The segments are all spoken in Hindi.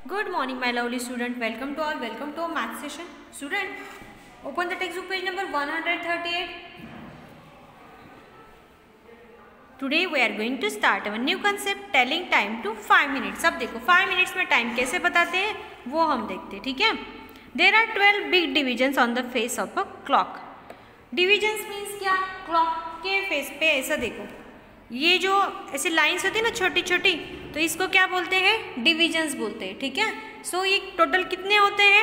Good morning, my lovely student. Welcome to all. Welcome to our math session. Student, open the textbook page number 138. Today we are going to start our new concept telling time to 5 minutes. अब देखो 5 minutes में टाइम कैसे बताते हैं वो हम देखते हैं, ठीक है. There are 12 big divisions on the face of a clock. Divisions means क्या? Clock के face पे ऐसा देखो, ये जो ऐसे लाइन्स होती है ना छोटी छोटी, तो इसको क्या बोलते हैं? डिविजन्स बोलते हैं, ठीक है. सो ये टोटल कितने होते हैं?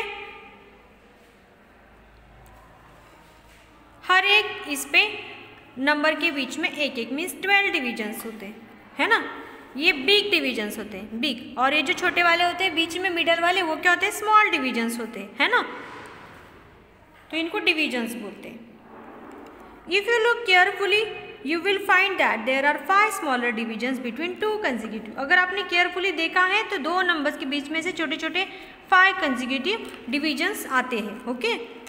हर एक इस पे नंबर के बीच में एक एक मीन्स 12 डिविजन्स होते हैं, है ना. ये बिग डिविजन्स होते हैं, बिग. और ये जो छोटे वाले होते हैं बीच में मिडल वाले, वो क्या होते हैं? स्मॉल डिविजन्स होते हैं, है ना. तो इनको डिविजन्स बोलते हैं. If you look carefully you will find that there are 5 smaller divisions between two consecutive. अगर आपने केयरफुली देखा है तो दो नंबर्स के बीच में से छोटे छोटे 5 consecutive divisions आते हैं, okay.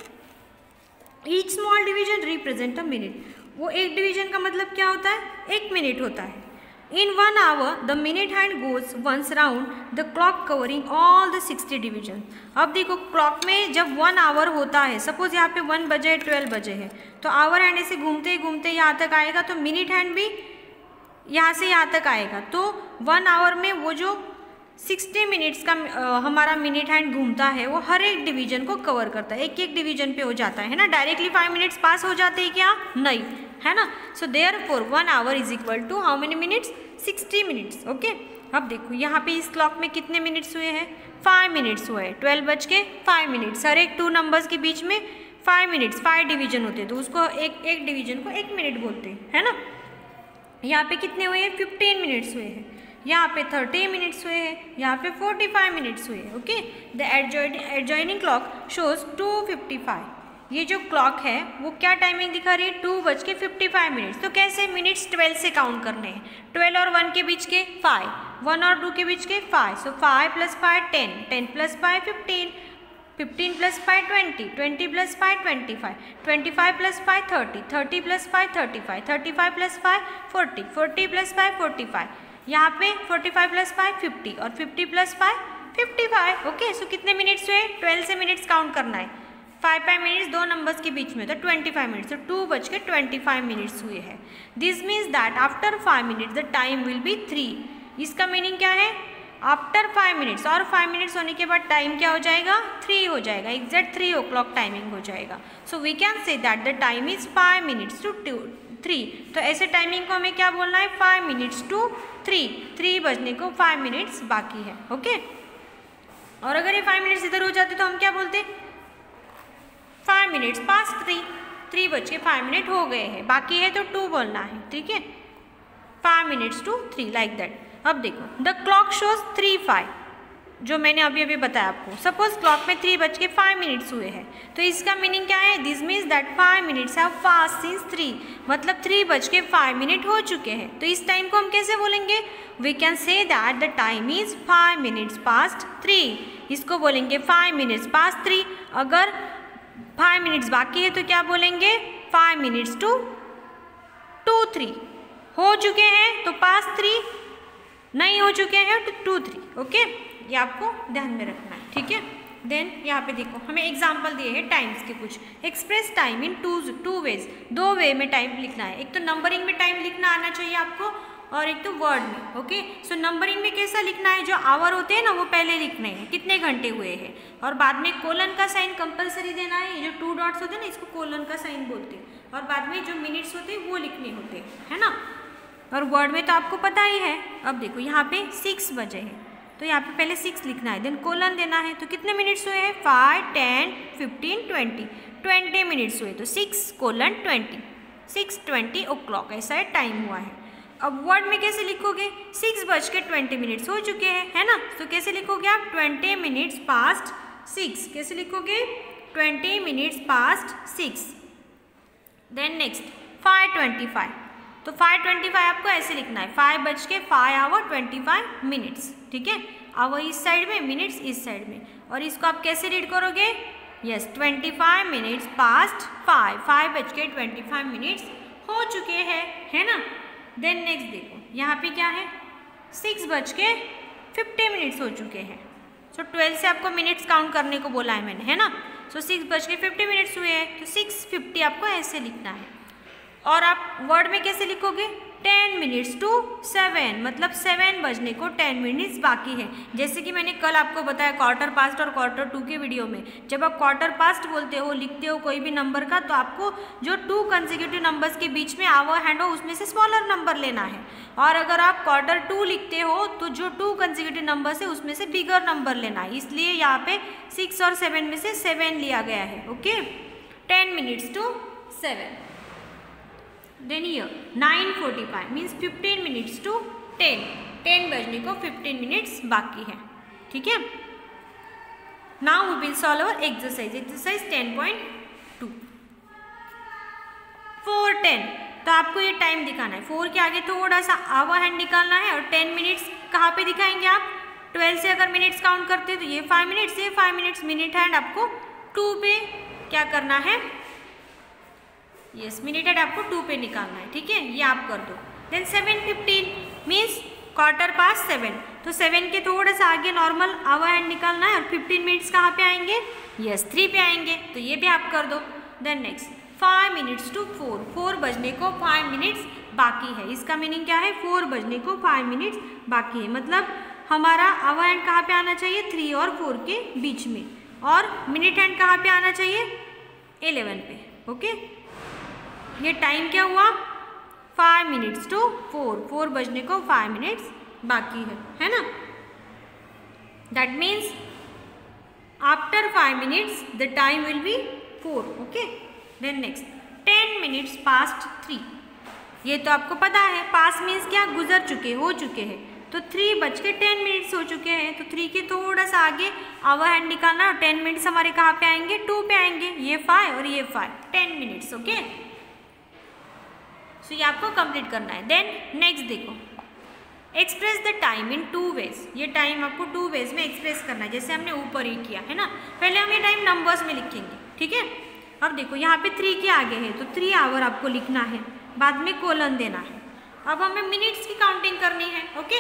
Each small division represent a minute. वो एक डिवीजन का मतलब क्या होता है? एक मिनट होता है. In 1 hour, the minute hand goes once round the clock covering all the 60 divisions. अब देखो क्लॉक में जब 1 आवर होता है, सपोज यहाँ पे 1 बजे 12 बजे है, तो आवर हैंड ऐसे घूमते घूमते यहाँ तक आएगा, तो मिनट हैंड भी यहाँ से यहाँ तक आएगा. तो 1 आवर में वो जो 60 मिनट्स का हमारा मिनट हैंड घूमता है वो हर एक डिवीजन को कवर करता है, एक एक डिवीजन पे हो जाता है ना. डायरेक्टली 5 मिनट्स पास हो जाते हैं क्या? नहीं, है ना. So therefore 1 hour is equal to how many minutes? 60 minutes, okay. अब देखो यहाँ पे इस क्लॉक में कितने मिनट्स हुए हैं? 5 मिनट्स हुए हैं. 12 बज के 5 मिनट्स. हर एक 2 नंबर्स के बीच में 5 मिनट्स, 5 डिवीजन होते हैं, तो उसको एक डिवीजन को 1 मिनट बोलते हैं, है ना. यहाँ पे कितने हुए हैं? 15 मिनट्स हुए हैं. यहाँ पे 30 मिनट्स हुए हैं. यहाँ पे 45 मिनट्स हुए हैं, okay. The adjoining clock shows 2:55. ये जो क्लॉक है वो क्या टाइमिंग दिखा रही है? 2:55 मिनट्स. तो कैसे? मिनट्स 12 से काउंट करने हैं. 12 और 1 के बीच के 5, 1 और 2 के बीच के 5. सो 5 + 5 10, 10 + 5 15, 15 + 5 20, 20 + 5 25, 25 + 5 30, 30 + 5 35, 35 + 5 40, 40 + 5 45. यहाँ पे 45 + 5 50 और 50 + 5 55, ओके. सो कितने मिनट्स हुए? 12 से मिनट्स काउंट करना है. 5 मिनट्स दो नंबर्स के बीच में, तो 25 मिनट्स. तो 2:25 मिनट्स हुए हैं. This means that after 5 minutes the time will be 3. इसका मीनिंग क्या है? आफ्टर 5 मिनट्स, और 5 मिनट्स होने के बाद टाइम क्या हो जाएगा? 3 हो जाएगा. एग्जैक्ट 3 o'clock टाइमिंग हो जाएगा. So we can say that the time is 5 minutes to 3. तो ऐसे टाइमिंग को हमें क्या बोलना है? 5 मिनट्स टू 3. 3 बजने को 5 मिनट्स बाकी है, ओके. और अगर ये 5 मिनट्स इधर हो जाते तो हम क्या बोलते? 5 मिनट्स पास 3. 3:05 हो गए हैं, बाकी है तो 2 बोलना है, ठीक है. 5 मिनट्स टू 3 लाइक दैट. अब देखो द क्लॉक शोज 3:05, जो मैंने अभी अभी बताया आपको. सपोज क्लॉक में 3:05 हुए हैं, तो इसका मीनिंग क्या है? This means that 5 minutes have pass since 3. मतलब 3:05 हो चुके हैं. तो इस टाइम को हम कैसे बोलेंगे? We can say that the time is 5 minutes past 3. इसको बोलेंगे 5 मिनट्स पास्ट 3. अगर 5 मिनट्स बाकी है तो क्या बोलेंगे? 5 मिनट्स टू 2:03. हो चुके हैं तो पास 3, नहीं हो चुके हैं तो 2:03, ओके. ये आपको ध्यान में रखना है, ठीक है. देन यहाँ पे देखो हमें एग्जांपल दिए हैं टाइम्स के कुछ. Express time in two ways. 2 way में टाइम लिखना है. एक तो नंबरिंग में टाइम लिखना आना चाहिए आपको, और एक तो वर्ड में, ओके. सो नंबरिंग में कैसा लिखना है? जो आवर होते हैं ना वो पहले लिखने हैं, कितने घंटे हुए हैं, और बाद में कोलन का साइन कंपलसरी देना है. ये जो 2 डॉट्स होते हैं ना इसको कोलन का साइन बोलते हैं. और बाद में जो मिनट्स होते हैं वो लिखने होते हैं, है ना. और वर्ड में तो आपको पता ही है. अब देखो यहाँ पे 6 बजे हैं, तो यहाँ पे पहले 6 लिखना है, देन कोलन देना है. तो कितने मिनट्स हुए हैं? 5 10 15 20, 20 मिनट्स हुए. तो 6:20, 6:20 o'clock ऐसा है टाइम हुआ है. अब वर्ड में कैसे लिखोगे? 6:20 हो चुके हैं, है ना. तो कैसे लिखोगे आप? 20 मिनट्स पास्ट 6. कैसे लिखोगे? 20 मिनट्स पास्ट 6. Then next 5:25. तो 5:25 आपको ऐसे लिखना है. 5:25, ठीक है. आवर इस साइड में, मिनट्स इस साइड में. और इसको आप कैसे रीड करोगे? Yes, 25 minutes past 5. 5:25 हो चुके हैं, है ना. देन नेक्स्ट देखो यहाँ पे क्या है? 6:50 हो चुके हैं. सो 12 से आपको मिनट्स काउंट करने को बोला है मैंने, है ना। सो 6:50 हुए हैं, तो 6:50 आपको ऐसे लिखना है। और आप वर्ड में कैसे लिखोगे, 10 मिनट्स टू 7, मतलब 7 बजने को 10 मिनट्स बाकी है। जैसे कि मैंने कल आपको बताया क्वार्टर पास्ट और क्वार्टर टू के वीडियो में, जब आप क्वार्टर पास्ट बोलते हो, लिखते हो कोई भी नंबर का, तो आपको जो 2 कंसेक्यूटिव नंबर्स के बीच में आवर हैंड हो उसमें से स्मॉलर नंबर लेना है। और अगर आप क्वार्टर टू लिखते हो तो जो 2 कंसेक्यूटिव नंबर्स है उसमें से बिगर नंबर लेना है, इसलिए यहाँ पे 6 और 7 में से 7 लिया गया है। Okay, 10 minutes to 7। Then here 9:45 means 15 minutes to 10, 10 बजने को 15 मिनट्स बाकी है, ठीक है। Now we will solve our exercise 10.2। 4:10, तो आपको ये टाइम दिखाना है, 4 के आगे थोड़ा सा आवर हैंड निकालना है। और 10 मिनट्स कहाँ पे दिखाएंगे आप, 12 से अगर मिनट्स काउंट करते हैं तो ये 5 मिनट्स, ये 5 मिनट्स, मिनट हैंड आपको 2 पे क्या करना है, यस मिनट हैंड आपको 2 पे निकालना है, ठीक है, ये आप कर दो। देन 7:15 मीन्स क्वार्टर पास 7, तो 7 के थोड़ा सा आगे नॉर्मल आवर हैंड निकालना है। और 15 मिनट्स कहाँ पे आएंगे, यस 3 पे आएंगे, तो ये भी आप कर दो। देन नेक्स्ट 5 मिनट्स टू 4, 4 बजने को 5 मिनट्स बाकी है। इसका मीनिंग क्या है, 4 बजने को 5 मिनट्स बाकी है, मतलब हमारा आवर हैंड कहाँ पे आना चाहिए, 3 और 4 के बीच में, और मिनट हैंड कहाँ पे आना चाहिए, 11 पे। ओके, ये टाइम क्या हुआ, 5 मिनट्स टू 4, 4 बजने को 5 मिनट्स बाकी है ना। That means after 5 minutes the time will be 4। Okay, then next 10 minutes past 3, ये तो आपको पता है, पास मीन्स क्या, गुजर चुके, हो चुके हैं, तो 3:10 मिनट्स हो चुके हैं, तो 3 के थोड़ा सा आगे आवर हैंड निकालना, और 10 मिनट्स हमारे कहाँ पे आएंगे, 2 पे आएंगे, ये 5 और ये 5, 10 मिनट्स। ओके, सो ये आपको कंप्लीट करना है। देन नेक्स्ट देखो, express the time in 2 ways, ये टाइम आपको 2 वेज में एक्सप्रेस करना है, जैसे हमने ऊपर ही किया है ना। पहले हम ये टाइम नंबर्स में लिखेंगे, ठीक है। अब देखो यहाँ पे 3 के आगे है, तो 3 आवर आपको लिखना है, बाद में कोलन देना है। अब हमें मिनट्स की काउंटिंग करनी है। ओके,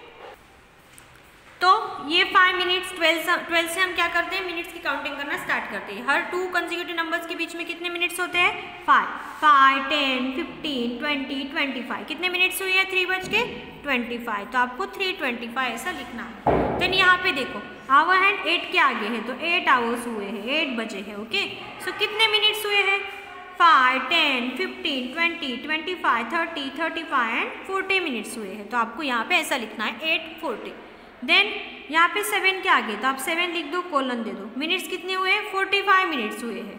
तो ये 5 मिनट्स 12 से हम क्या करते हैं, मिनट्स की काउंटिंग करना स्टार्ट करते हैं। हर 2 कंसेक्यूटिव नंबर्स के बीच में कितने मिनट्स होते हैं, 5, 10, 15, 20, 25, कितने मिनट्स हुए हैं, 3:25, तो आपको 3:25 ऐसा लिखना है। देन यहाँ पे देखो आवर हैंड 8 के आगे है, तो 8 आवर्स हुए हैं, 8 बजे है। ओके, सो कितने मिनट्स हुए हैं, 5, 10, 15, 20, 25, 30, 35 एंड 40 मिनट्स हुए हैं, तो आपको यहाँ पे ऐसा लिखना है 8:40। देन यहाँ पे 7 के आगे, तो आप 7 लिख दो, कोलन दे दो। मिनट्स कितने हुए हैं, 45 मिनट्स हुए हैं,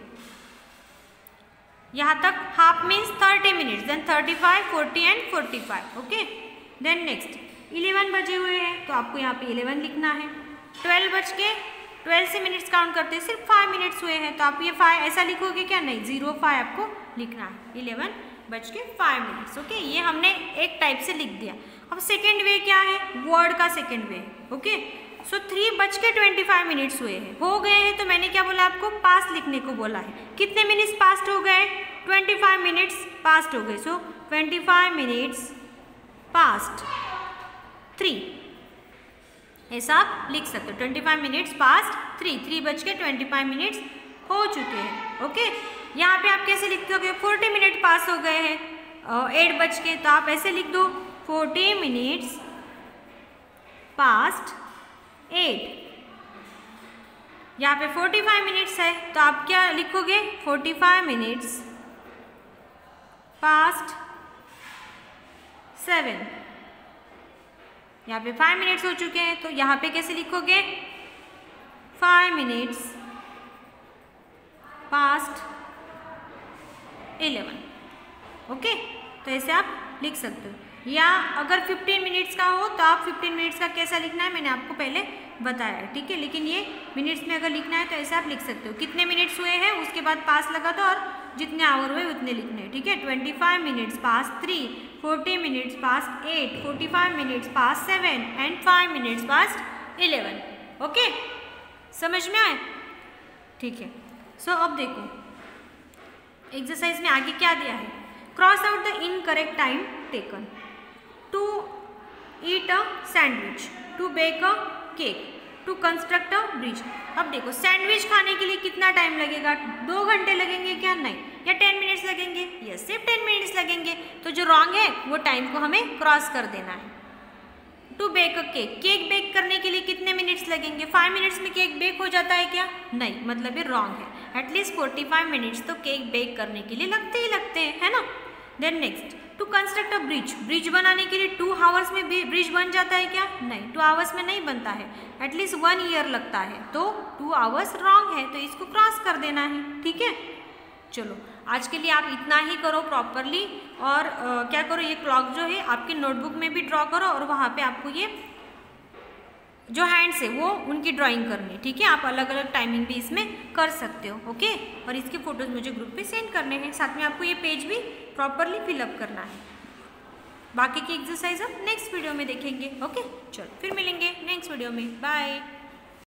यहाँ तक half means 30 minutes, then 35, 40 and 45। Okay, then next 11 बजे हुए हैं, तो आपको यहाँ पे 11 लिखना है। 12 से मिनट्स काउंट करते हैं, सिर्फ 5 मिनट्स हुए हैं, तो आप ये 5 ऐसा लिखोगे क्या, नहीं, 05 आपको लिखना है, 11:05 मिनट्स। ओके, ये हमने एक टाइप से लिख दिया। अब सेकेंड वे क्या है, वर्ड का second way. Okay, so 3:25 minutes हुए हैं, हो गए हैं, तो मैंने क्या बोला आपको, पास लिखने को बोला है। कितने मिनट्स पास्ट हो गए, 25 मिनट्स पास्ट हो गए, सो 25 मिनट्स पास्ट 3, ऐसा आप लिख सकते हो। 25 मिनट्स पास्ट 3:25 मिनट्स हो चुके हैं। ओके, यहाँ पे आप कैसे लिखते हो, 40 मिनट पास हो गए हैं 8 बज के, तो आप ऐसे लिख दो 40 मिनट्स पास्ट 8। यहाँ पे 45 मिनट्स है, तो आप क्या लिखोगे, 45 मिनट्स पास्ट 7। यहाँ पे 5 मिनट्स हो चुके हैं, तो यहाँ पे कैसे लिखोगे, 5 मिनट्स पास्ट 11। ओके, तो ऐसे आप लिख सकते हो। या अगर 15 मिनट्स का हो तो आप 15 मिनट्स का कैसा लिखना है मैंने आपको पहले बताया है, ठीक है। लेकिन ये मिनट्स में अगर लिखना है तो ऐसे आप लिख सकते हो, कितने मिनट्स हुए हैं उसके बाद पास लगा दो और जितने आवर हुए उतने लिखने हैं, ठीक है। 25 minutes pass 3, 40 minutes pass 8, 45 minutes pass 7 and 5 minutes pass 11। Okay, समझ में आए, ठीक है। सो अब देखो एक्सरसाइज में आगे क्या दिया है, cross out the incorrect time taken to eat a sandwich, to bake a cake, to construct a bridge. अब देखो सैंडविच खाने के लिए कितना टाइम लगेगा, 2 घंटे लगेंगे क्या, नहीं, या 10 मिनट्स लगेंगे, यस सिर्फ 10 मिनट्स लगेंगे। तो जो रॉन्ग है वो टाइम को हमें क्रॉस कर देना है। To bake a cake, cake bake करने के लिए कितने मिनट्स लगेंगे, 5 मिनट्स में केक बेक हो जाता है क्या, नहीं, मतलब ये रॉन्ग है। एटलीस्ट 45 मिनट्स तो केक बेक करने के लिए लगते ही लगते हैं, है ना। Then next, to construct a bridge, bridge बनाने के लिए 2 आवर्स में ब्रिज बन जाता है क्या, नहीं, 2 आवर्स में नहीं बनता है, एटलीस्ट 1 ईयर लगता है। तो 2 आवर्स रॉन्ग है, तो इसको क्रॉस कर देना है, ठीक है। चलो आज के लिए आप इतना ही करो प्रॉपरली, और क्या करो, ये क्लॉक जो है आपकी नोटबुक में भी ड्रॉ करो, और वहाँ पे आपको ये जो हैंड्स है वो उनकी ड्राइंग करनी है, ठीक है। आप अलग अलग टाइमिंग भी इसमें कर सकते हो, ओके। और इसके फोटोज़ मुझे ग्रुप पे सेंड करने हैं, साथ में आपको ये पेज भी प्रॉपरली फिलअप करना है। बाकी की एक्सरसाइज हम नेक्स्ट वीडियो में देखेंगे, ओके। चलो फिर मिलेंगे नेक्स्ट वीडियो में, बाय।